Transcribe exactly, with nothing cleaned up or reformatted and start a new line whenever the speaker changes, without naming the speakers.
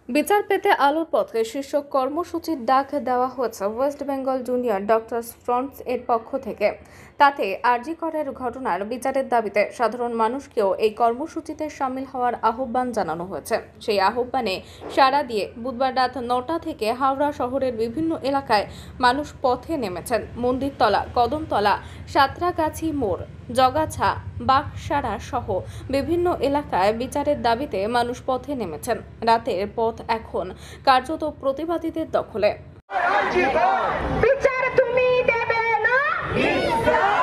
বিচার পেতে আলোর পথে শীর্ষক কর্মসূচির ডাক দেওয়া হয়েছে West Bengal junior doctors front এর পক্ষ থেকে। তাতে আরজি করের ঘটনার বিচারের দাবিতে সাধারণ মানুষকেও এই কর্মসূচিতে সামিল হওয়ার আহ্বান জানানো হয়েছে। সেই আহ্বানে সাড়া দিয়ে বুধবার রাত নটা থেকে হাওড়া শহরের বিভিন্ন এলাকায় মানুষ পথে নেমেছেন। মন্দিরতলা, কদমতলা, সাঁতরাগাছি মোড়, জগাছা, বাকসারা সহ বিভিন্ন এলাকায় বিচারের দাবিতে মানুষ পথে নেমেছেন। রাতের পথ এখন কার্যত প্রতিবাদীদের দখলে।
বিচার তুমি দেবে না।